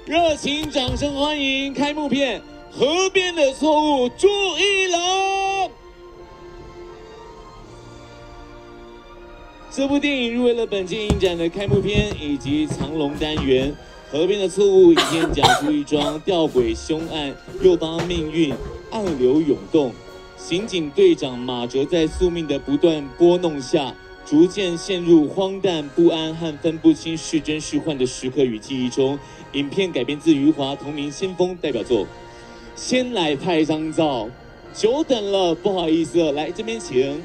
热情掌声欢迎开幕片《河边的错误》朱一龙。这部电影入围了本届影展的开幕片以及藏龙单元。河边的错误影片讲述一桩吊诡凶案，诱发命运暗流涌动。刑警队长马哲在宿命的不断拨弄下，逐渐陷入荒诞不安和分不清是真是幻的时刻与记忆中。影片改编自余华同名先锋代表作。先来拍张照，久等了，不好意思，来这边请。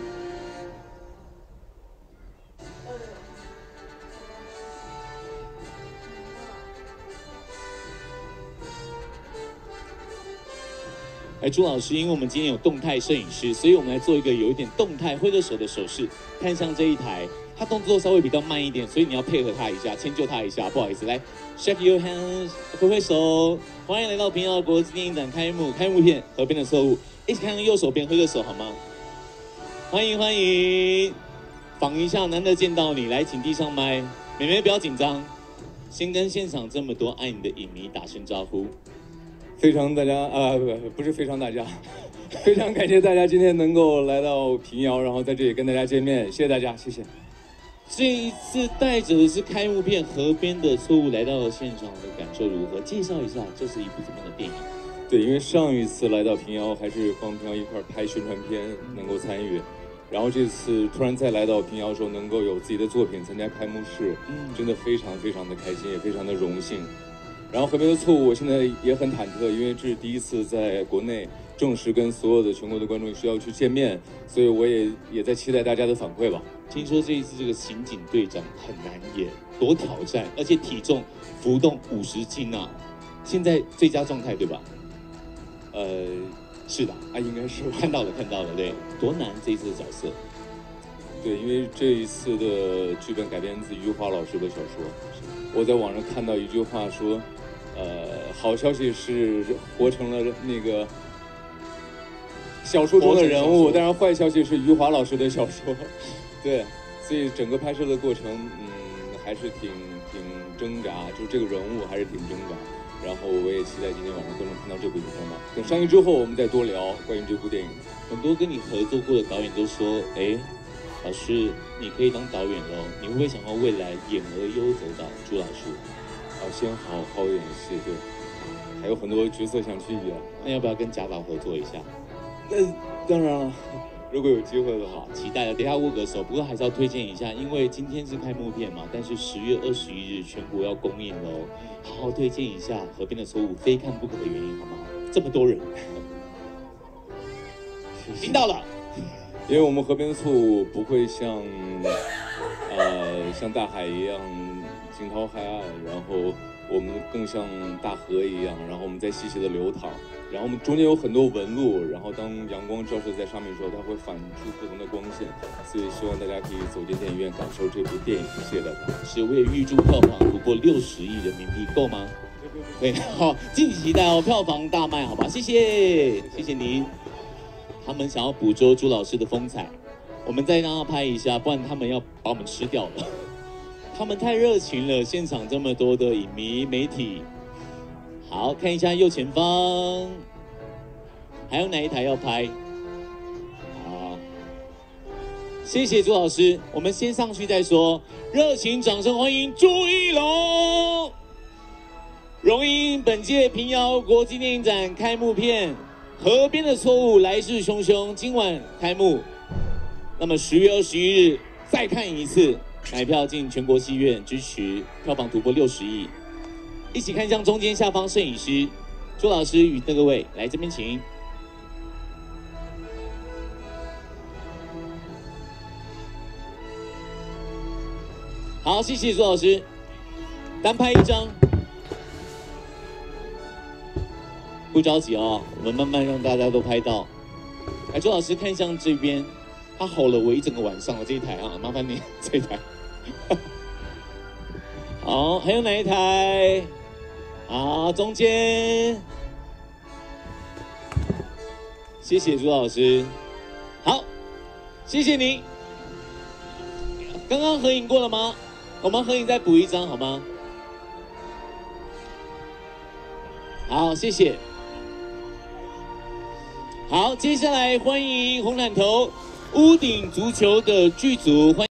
朱老师，因为我们今天有动态摄影师，所以我们来做一个有一点动态挥着手的手势，看向这一台。他动作稍微比较慢一点，所以你要配合他一下，迁就他一下。不好意思，来 ，shake your hands， 挥挥手，欢迎来到平遥国际电影展开幕片《河边的错误》，一起看看右手边，挥个手好吗？欢迎欢迎，访一下，难得见到你，来，请递上麦。妹妹不要紧张，先跟现场这么多爱你的影迷打声招呼。 非常大家不是非常大家，非常感谢大家今天能够来到平遥，然后在这里跟大家见面，谢谢大家，谢谢。 这一次带着的是开幕片《河边的错误》来到了现场的感受如何？介绍一下，这是一部什么样的电影？ 对，因为上一次来到平遥还是帮平遥一块拍宣传片，能够参与，然后这次突然再来到平遥的时候，能够有自己的作品参加开幕式，真的非常非常的开心，也非常的荣幸。然后河边的错误，我现在也很忐忑，因为这是第一次在国内正式跟所有的全国的观众需要去见面，所以我也在期待大家的反馈吧。 听说这一次这个刑警队长很难演，多挑战，而且体重浮动50斤啊！现在最佳状态对吧？是的啊，应该是看到了，对，多难这一次的角色。 对，因为这一次的剧本改编自余华老师的小说，我在网上看到一句话说。好消息是活成了那个小说中的人物，但是坏消息是余华老师的小说。对，所以整个拍摄的过程，还是挺挣扎，就这个人物还是挺挣扎。然后我也期待今天晚上都能看到这部影片吧。等上映之后，我们再多聊关于这部电影。 很多跟你合作过的导演都说，老师你可以当导演喽，你会不会想要未来演而优则导？朱老师。 先好好演戏，对，还有很多角色想去演， 那要不要跟贾导合作一下？ 那当然了，如果有机会的话， 期待了。等一下握个手，不过还是要推荐一下，因为今天是开幕片嘛，但是10月21日全国要公映喽，好好推荐一下《河边的错误》，非看不可的原因好吗？这么多人，听到了， 因为我们《河边的错误》不会像大海一样。惊涛骇岸，然后我们更像大河一样，然后我们在细细的流淌，然后我们中间有很多纹路，然后当阳光照射在上面的时候，它会反出不同的光线，所以希望大家可以走进电影院感受这部电影。谢谢大家。 是，我也预祝票房突破60亿人民币，够吗？对，好，敬请期待哦，票房大卖，好吧？谢谢您。他们想要捕捉朱老师的风采，我们再让他拍一下，不然他们要把我们吃掉了。他们太热情了，现场这么多的影迷媒体。好，看一下右前方，还有哪一台要拍？好，谢谢朱老师，我们先上去再说。热情掌声欢迎朱一龙，荣膺本届平遥国际电影展开幕片《河边的错误》来势汹汹，今晚开幕。那么10月21日再看一次。买票进全国戏院支持，票房突破60亿。一起看向中间下方摄影师朱老师与各位来这边请。好，谢谢朱老师。单拍一张，不着急哦，我们慢慢让大家都拍到。来，朱老师看向这边，他吼了我一整个晚上了，这一台啊，麻烦你这一台。好，还有哪一台？好，中间，谢谢朱老师。好，谢谢您。刚刚合影过了吗？我们合影再补一张好吗？ 好，谢谢。好，接下来欢迎红毯头屋顶足球的剧组，欢迎。